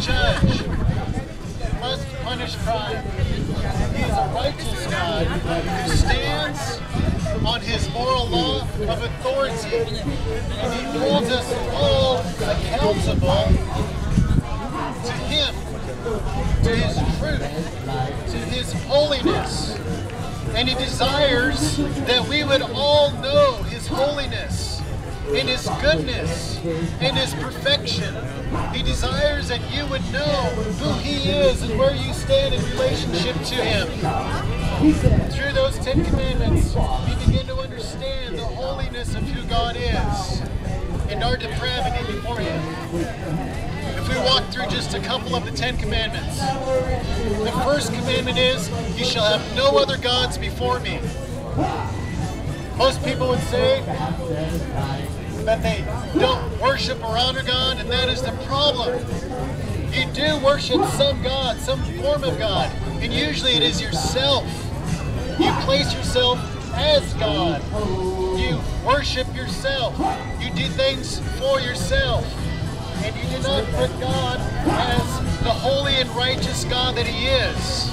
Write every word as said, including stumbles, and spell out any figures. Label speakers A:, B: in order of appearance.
A: judge who must punish crime. He is a righteous God who stands on his moral law of authority, and he holds us all accountable to him, to his truth, to his holiness. And he desires that we would all know his holiness, in his goodness, in his perfection. He desires that you would know who he is and where you stand in relationship to him. Through those Ten Commandments, we begin to understand the holiness of who God is and our depravity before him. If we walk through just a couple of the Ten Commandments, the first commandment is, you shall have no other gods before me. Most people would say that they don't worship or honor God, and that is the problem. You do worship some God, some form of God, and usually it is yourself. You place yourself as God. You worship yourself. You do things for yourself. And you do not put God as the holy and righteous God that he is.